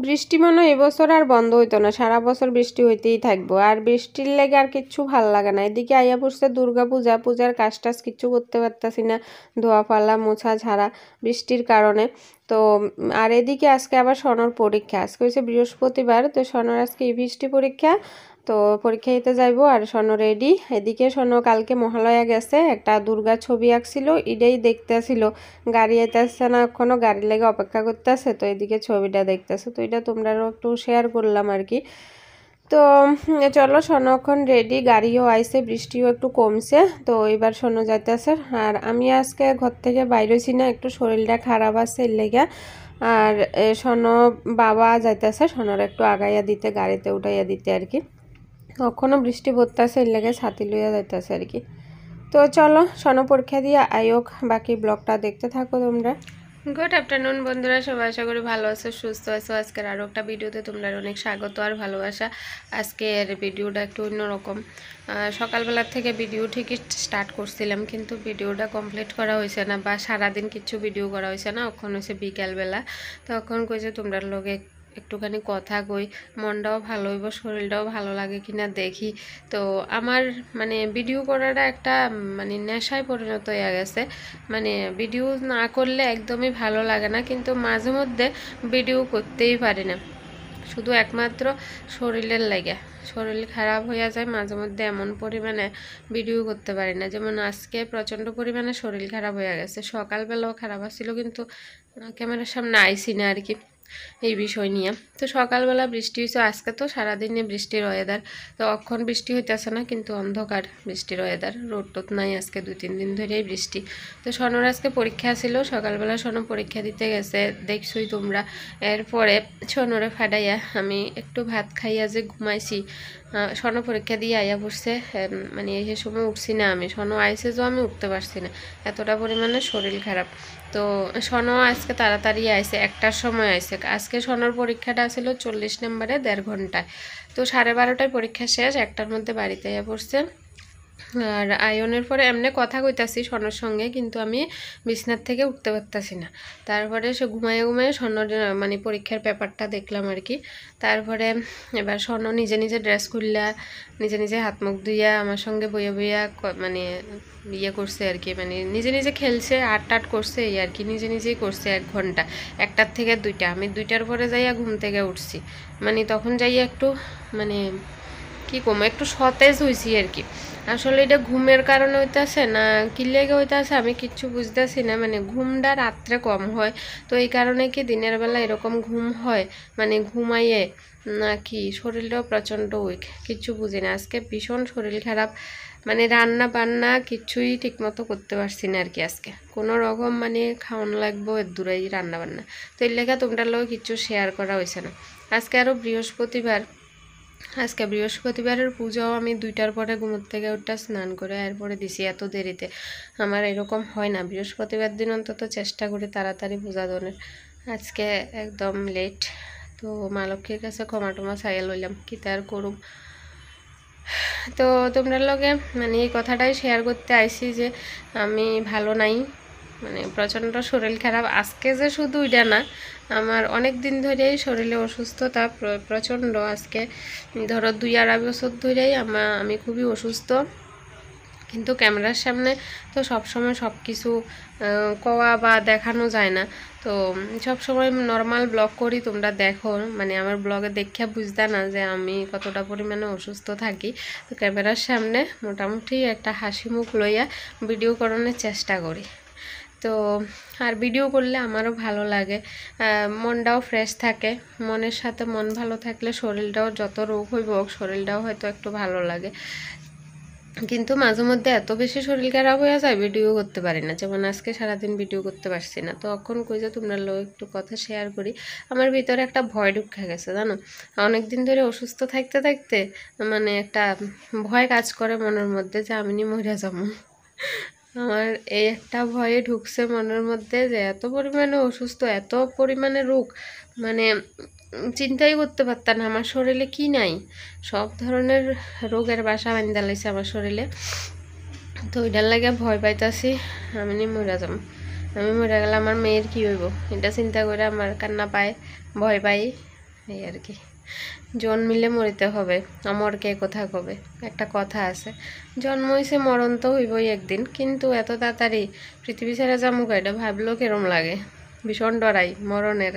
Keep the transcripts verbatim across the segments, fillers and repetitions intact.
বৃষ্টি মনে হয় এবছর আর বন্ধ হইতো না, সারা বছর বৃষ্টি হইতেই থাকবো। আর বৃষ্টির লেগে আর কিচ্ছু ভাল লাগে না। এদিকে আইয়া পড়ছে দুর্গা পূজা, পূজার কাজ টাজ কিচ্ছু করতে পারতাছি না, ধোয়া পাল্লা মোছা ঝাড়া বৃষ্টির কারণে। তো আর এদিকে আজকে আবার সনর পরীক্ষা, আজকে হচ্ছে বৃহস্পতিবার, তো সনর আজকে ইভিএসটি পরীক্ষা, তো পরীক্ষা দিতে যাইবো। আর সন রেডি। এদিকে সন কালকে মহালয়া গেছে, একটা দুর্গার ছবি আঁকছিল, এটাই দেখতেছিল। গাড়ি আইতেছে না, এখনো গাড়ি লেগে অপেক্ষা করতেছে, তো এদিকে ছবিটা দেখতেছে, তো এটা তোমরাও একটু শেয়ার করলাম আর কি। তো চলো সন এখন রেডি, গাড়িও আইছে, বৃষ্টিও একটু কমছে, তো এবার সন যাইতেছে। আর আমি আজকে ঘর থেকে বাইরেছি না, একটু শরীরটা খারাপ আছে এর লেগে। আর সন বাবা যাইতেছে সনর একটু আগাইয়া দিতে, গাড়িতে উঠাইয়া দিতে আর কি। কখনো বৃষ্টি পড়তেছে এর লেগে ছাতি লইয়া যাইতেছে আর কি। তো চলো সন পরীক্ষা দিয়ে আয়োগ, বাকি ব্লগটা দেখতে থাকো তোমরা। গুড আফটারনুন বন্ধুরা, সবাই আশা করি ভালো আছো, সুস্থ আছো। আজকের আরও একটা ভিডিওতে তোমরা অনেক স্বাগত আর ভালোবাসা। আজকের ভিডিওটা একটু অন্যরকম। সকালবেলার থেকে ভিডিও ঠিকই স্টার্ট করছিলাম, কিন্তু ভিডিওটা কমপ্লিট করা হয়েছে না, বা সারাদিন কিছু ভিডিও করা হয়েছে না। এখন হয়েছে বিকালবেলা, তখন কইছে তোমরা লোকে একটুখানি কথা কই, মনটাও ভালো হইব, শরীরটাও ভালো লাগে কিনা দেখি। তো আমার মানে ভিডিও করাটা একটা মানে নেশায় পরিণত হয়ে গেছে। মানে ভিডিও না করলে একদমই ভালো লাগে না, কিন্তু মাঝে মধ্যে ভিডিও করতেই পারি না, শুধু একমাত্র শরীরের লাগে। শরীর খারাপ হয়ে যায় মাঝে মধ্যে, এমন পরিমাণে ভিডিও করতে পারি না। যেমন আজকে প্রচণ্ড পরিমাণে শরীর খারাপ হয়ে গেছে, সকালবেলাও খারাপ আসছিল, কিন্তু ক্যামেরার সামনে আইসি না আর কি এই বিষয় নিয়ে। তো সকালবেলা বৃষ্টি হয়েছে, আজকে তো সারাদিনে বৃষ্টির ওয়েদার, তো অক্ষণ বৃষ্টি হইতেছে না, কিন্তু অন্ধকার বৃষ্টির ওয়েদার, রোদ টোদ নাই আজকে, দুই তিন দিন ধরেই বৃষ্টি। তো সনর আজকে পরীক্ষা ছিল, সকালবেলা সন পরীক্ষা দিতে গেছে, দেখছই তোমরা। এরপরে সনরে ফাটাইয়া আমি একটু ভাত খাইয়া যে ঘুমাইছি। সন পরীক্ষা দিয়ে আইয়া পড়ছে, মানে সে সময় উঠছি না আমি, সন আইসে যে আমি উঠতে পারছি না, এতটা পরিমাণে শরীর খারাপ। তো সন আজকে তাড়াতাড়ি আইসে, একটার সময় আইসে। আজকে সনর পরীক্ষাটা ছিল চল্লিশ নম্বরে, দেড় ঘন্টায়। তো সাড়ে বারোটায় পরীক্ষা শেষ, একটার মধ্যে বাড়িতে আইয়া পড়ছে। আর আয়নের পরে এমনি কথা কইতাছি সনর সঙ্গে, কিন্তু আমি বিছনার থেকে উঠতে পারতাছি না। তারপরে সে ঘুমাইয়ে ঘুমাইয়ে সনর মানে পরীক্ষার পেপারটা দেখলাম আর কি। তারপরে এবার সন নিজে নিজে ড্রেস খুললা, নিজে নিজে হাত মুখ ধুইয়া আমার সঙ্গে বইয়া বইয়া মানে ইয়ে করছে আর কি, মানে নিজে নিজে খেলছে, আট টাট করছে এই আর কি, নিজে নিজেই করছে এক ঘন্টা, একটার থেকে দুইটা। আমি দুইটার পরে যাইয়া ঘুম থেকে উঠছি, মানে তখন যাইয়া একটু মানে কি কম একটু সতেজ হয়েছি আর কি। আসলে এটা ঘুমের কারণে হইতেছে না কি লেগে হইতেছে আমি কিচ্ছু বুঝতেছি না, মানে ঘুমটা রাত্রে কম হয়, তো এই কারণে কি দিনের বেলা এরকম ঘুম হয়, মানে ঘুমাইয়ে না কি শরীরটাও প্রচণ্ড উইক, কিচ্ছু বুঝি না। আজকে ভীষণ শরীর খারাপ, মানে রান্না বান্না কিছুই ঠিকমতো করতে পারছি না আর কি। আজকে কোনো রকম মানে খাওয়ানো লাগবো এর দূরেই রান্না বান্না, তো এর লেগে তোমরা লোক কিচ্ছু শেয়ার করা হয়েছে না। আজকে আরও বৃহস্পতিবার, আজকে বৃহস্পতিবারের পুজোও আমি দুইটার পরে ঘুমোর থেকে ওটা স্নান করে এরপরে দিছি, এত দেরিতে আমার এরকম হয় না। বৃহস্পতিবার দিন অন্তত চেষ্টা করি তাড়াতাড়ি পূজা দনের, আজকে একদম লেট। তো মা লক্ষ্মীর কাছে ক্ষমা টমা চাইয়া লইলাম, কি তার করুম। তো তোমরা লগে মানে এই কথাটাই শেয়ার করতে আইছি যে আমি ভালো নাই, মানে প্রচণ্ড শরীর খারাপ। আজকে যে শুধু এটা না, আমার অনেক দিন ধরেই শরীরে অসুস্থতা প্রচণ্ড। আজকে ধরো দুই আড়াই বছর ধরেই আমা আমি খুবই অসুস্থ, কিন্তু ক্যামেরার সামনে তো সবসময় সব কিছু কোয়া বা দেখানো যায় না। তো সব সময় নর্মাল ব্লগ করি, তোমরা দেখো, মানে আমার ব্লগে দেখা বুঝতে না যে আমি কতটা পরিমাণে অসুস্থ থাকি। তো ক্যামেরার সামনে মোটামুটি একটা হাসি মুখ লইয়া ভিডিও করানোর চেষ্টা করি। তো আর ভিডিও করলে আমারও ভালো লাগে, মনটাও ফ্রেশ থাকে। মনের সাথে মন ভালো থাকলে শরীরটাও যত রোগ হইব শরীরটাও হয়তো একটু ভালো লাগে। কিন্তু মাঝে মধ্যে এত বেশি শরীর খারাপ হয়ে যায় ভিডিও করতে পারি না, যেমন আজকে সারাদিন ভিডিও করতে পারছি না। তো এখন কই যে তোমরা লোক একটু কথা শেয়ার করি। আমার ভিতরে একটা ভয় ঢুকে গেছে জানো, অনেক দিন ধরে অসুস্থ থাকতে থাকতে মানে একটা ভয় কাজ করে মনের মধ্যে যে আমি নি মরে যাবো। আমার এই একটা ভয়ে ঢুকছে মনের মধ্যে যে এত পরিমাণে অসুস্থ, এত পরিমাণে রোগ, মানে চিন্তাই করতে পারতাম না আমার শরীরে কি নাই। সব ধরনের রোগের বাসা বান্ধা লাইছে আমার শরীরে। তো ওইটার লাগে ভয় পাইতাছি আমি নি মরে যাম, আমি মরে গেলে আমার মেয়ের কি হইব, এটা চিন্তা করে আমার কান্না পায়, ভয় পাই। এই আর কি। জন্মিলে মরিতে হবে, অমর কে কথা কবে, একটা কথা আছে। জন্ম হয়েছে মরণ তো হইবই একদিন, কিন্তু এত তাড়াতাড়ি পৃথিবী ছেড়ে যামুক এটা ভাবলেও কেরম লাগে, ভীষণ ডরাই মরণের।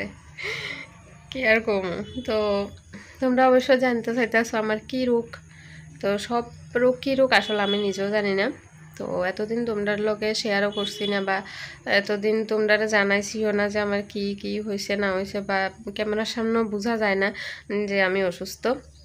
কি আর কম। তো তোমরা অবশ্য জানতে চাইতেছো আমার কি রোগ, তো সব রোগ কী রোগ আসলে আমি নিজেও জানি না। তো এতদিন তোমরার লোকে শেয়ারও করছি না, বা এতদিন তোমরা জানাইছিও না যে আমার কি কি হয়েছে না হয়েছে, বা ক্যামেরার সামনেও বোঝা যায় না যে আমি অসুস্থ।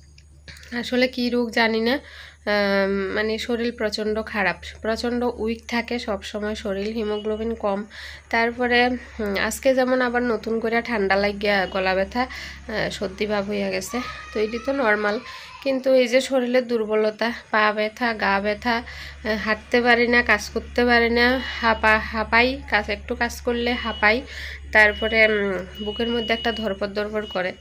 আসলে কি রোগ জানি না, মানে শরীর প্রচণ্ড খারাপ, প্রচণ্ড উইক থাকে সব সময় শরীর, হিমোগ্লোবিন কম। তারপরে আজকে যেমন আবার নতুন করে ঠান্ডা লাগিয়া গলা ব্যথা সর্দি ভাব হইয়া গেছে, তো এটি তো নর্মাল। কিন্তু এই যে শরীরের দুর্বলতা, পা ব্যথা, গা ব্যথা, হাঁটতে পারি না, কাজ করতে পারি না, হাঁপা হাঁপাই, কাজ একটু কাজ করলে হাঁপাই। তারপরে বুকের মধ্যে একটা ধরপড় ধরপড় করে।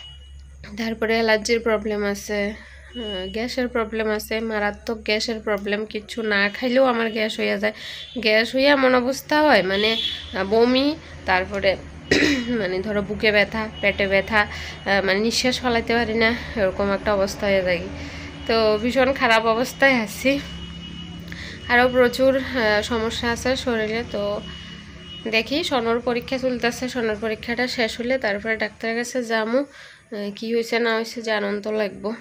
তারপরে অ্যালার্জির প্রবলেম আছে, গ্যাসের প্রবলেম আছে, মারাত্মক গ্যাসের প্রবলেম, কিচ্ছু না খাইলেও আমার গ্যাস হইয়া যায়। গ্যাস হইয়া এমন অবস্থা হয় মানে বমি, তারপরে মানে ধরো বুকে ব্যথা, পেটে ব্যথা, মানে নিঃশ্বাস ফেলাইতে পারি না, এরকম একটা অবস্থা হয়ে যায়। তো ভীষণ খারাপ অবস্থায় আছি, আরও প্রচুর সমস্যা আছে শরীরে। তো দেখি সনর পরীক্ষা চলতেছে, সনর পরীক্ষাটা শেষ হলে তারপরে ডাক্তারের কাছে যামু, কি হয়েছে না হয়েছে জানান তো লাগবো।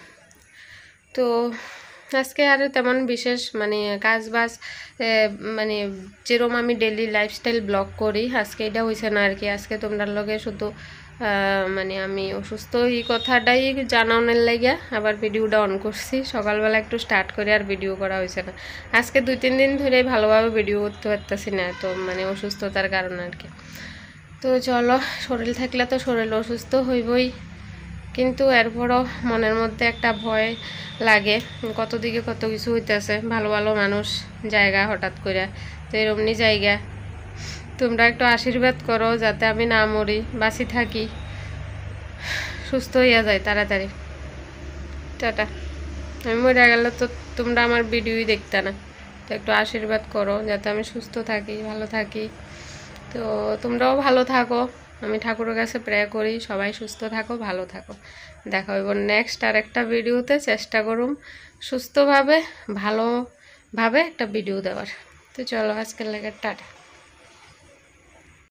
তো আজকে আর তেমন বিশেষ মানে কাজ বাজ মানে যেরকম আমি ডেলি লাইফস্টাইল ব্লগ করি আজকে এটা হয়েছে না আর কি। আজকে তোমরার লগে শুধু মানে আমি অসুস্থ এই কথাটাই জানানোর লাগিয়া আবার ভিডিওটা অন করছি। সকালবেলা একটু স্টার্ট করে আর ভিডিও করা হয়েছে না। আজকে দুই তিন দিন ধরেই ভালোভাবে ভিডিও করতে পারতেছি না, তো মানে অসুস্থতার কারণে আর কি। তো চলো, শরীর থাকলে তো শরীর অসুস্থ হইবই, কিন্তু এরপরও মনের মধ্যে একটা ভয় লাগে, কত দিকে কত কিছু হইতেছে, ভালো ভালো মানুষ জায়গা হঠাৎ করে, তো এরমনি জায়গা তোমরা একটু আশীর্বাদ করো যাতে আমি না মরি, বাঁচি থাকি, সুস্থ হইয়া যায় তাড়াতাড়ি। টাটা। আমি মরে গেলে তো তোমরা আমার ভিডিওই দেখতে না, তো একটু আশীর্বাদ করো যাতে আমি সুস্থ থাকি, ভালো থাকি। তো তোমরাও ভালো থাকো, আমি ঠাকুরের কাছে প্রে করি সবাই সুস্থ থাকো, ভালো থাকো। দেখা হইব নেক্সট আর একটা ভিডিওতে, চেষ্টা করুম সুস্থভাবে ভালোভাবে একটা ভিডিও দেওয়ার। তো চলো আজকের লাগে টাটা।